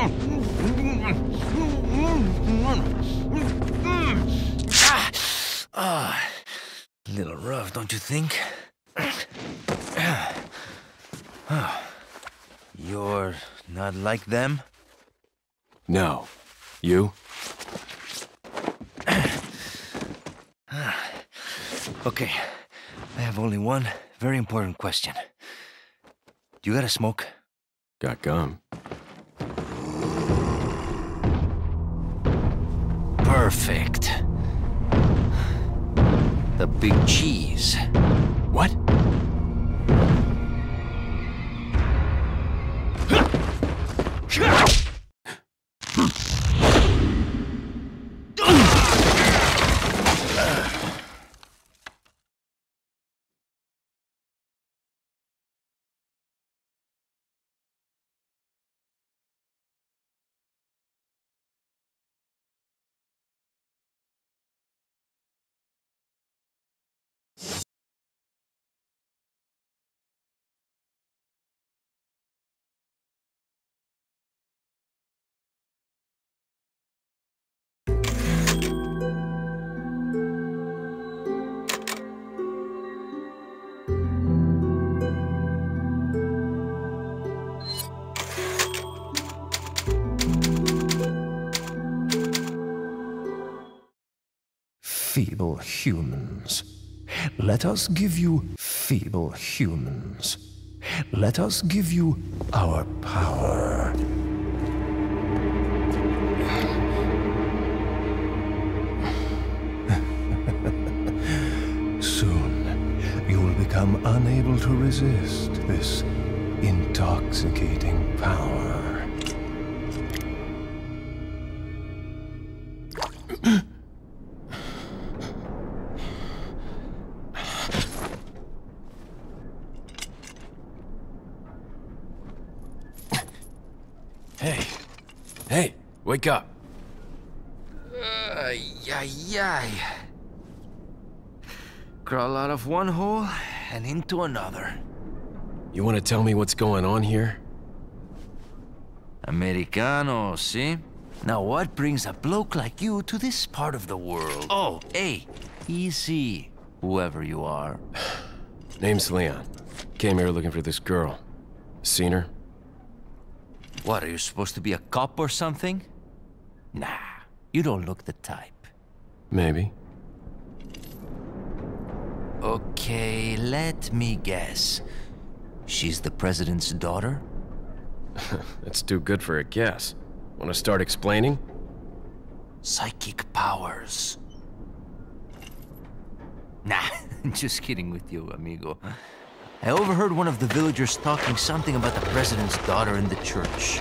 A little rough, don't you think? You're not like them? No. You? Okay, I have only one very important question. Do you got a smoke? Got gum. Perfect. The big cheese. What? Feeble humans. Let us give you feeble humans. Let us give you our power. Soon, you will become unable to resist this intoxicating power. Hey, wake up. Ay. Crawl out of one hole and into another. You want to tell me what's going on here? Americano, see? Now what brings a bloke like you to this part of the world? Oh, hey, easy, whoever you are. Name's Leon. Came here looking for this girl. Seen her? What, are you supposed to be a cop or something? Nah, you don't look the type. Maybe. Okay, let me guess. She's the president's daughter? That's too good for a guess. Want to start explaining? Psychic powers. Nah, just kidding with you, amigo. I overheard one of the villagers talking something about the president's daughter in the church.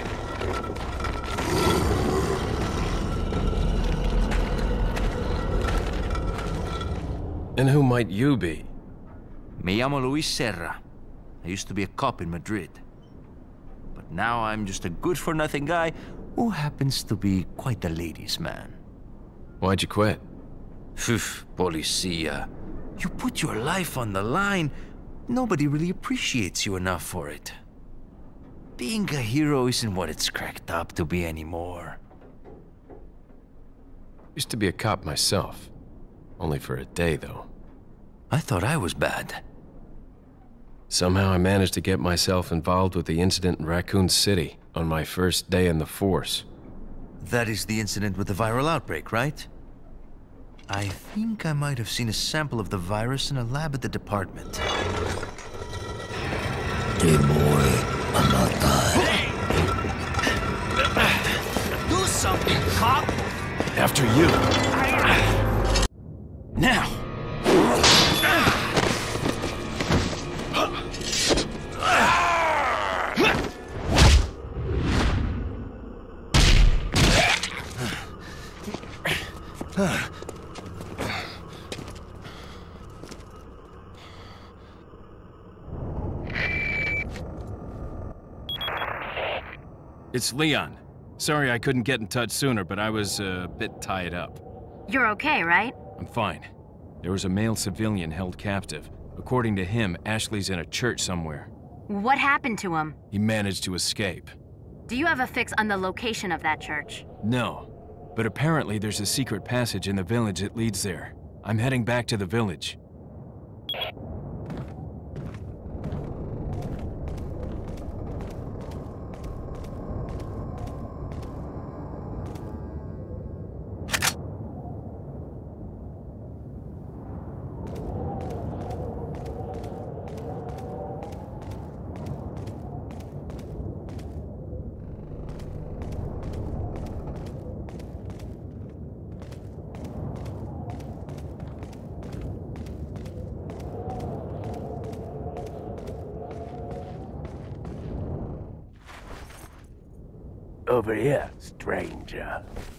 And who might you be? Me llamo Luis Serra. I used to be a cop in Madrid. But now I'm just a good-for-nothing guy who happens to be quite a ladies' man. Why'd you quit? Phew, policia. You put your life on the line. Nobody really appreciates you enough for it. Being a hero isn't what it's cracked up to be anymore. Used to be a cop myself. Only for a day, though. I thought I was bad. Somehow I managed to get myself involved with the incident in Raccoon City on my first day in the force. That is the incident with the viral outbreak, right? I think I might have seen a sample of the virus in a lab at the department. Hey boy, I'm not dying. Do something, cop! After you. Now! It's Leon. Sorry I couldn't get in touch sooner, but I was a bit tied up. You're okay, right? I'm fine. There was a male civilian held captive. According to him, Ashley's in a church somewhere. What happened to him? He managed to escape. Do you have a fix on the location of that church? No, but apparently there's a secret passage in the village that leads there. I'm heading back to the village. Over here, stranger.